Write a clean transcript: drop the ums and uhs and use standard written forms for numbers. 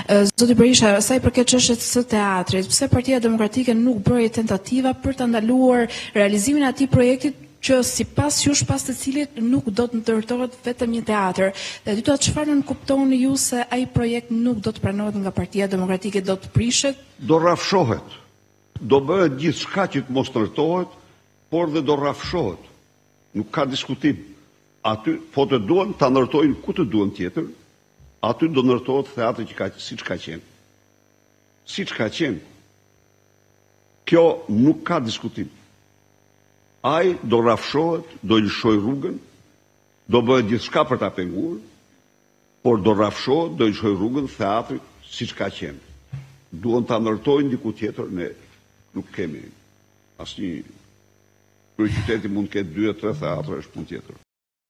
Zoti Berisha, sa i përket çështjes së teatrit, pse Partia Demokratike nuk bëri tentativa për ta ndaluar realizimin e atij projekti që sipas jush pas të cilit nuk do të ndërtohet vetëm një teatr. Dhe dyta, çfarë nën kuptoni ju se ai projekt nuk do të pranohet nga Partia Demokratike, do të prishet? Do rrafshohet. Do bëhet gjithçka që të mos ndërtohet, por dhe do rrafshohet. Nuk ka diskutim. Aty, po të duan, ta ndërtojnë ku të duan tjetër, aty do ndërtohet teatri siç ka qenë. Siç ka qenë. Kjo nuk ka diskutim. Ai do rrafshohet, do lëshoj rrugën, do bëhet gjithçka për ta penguar, por do rrafshohet, do lëshoj rrugën teatrit siç ka qenë. Duan ta ndërtojnë diku tjetër, ne nuk kemi asnjë. Kryeqyteti mund të ketë 2-3 teatra, është punë tjetër.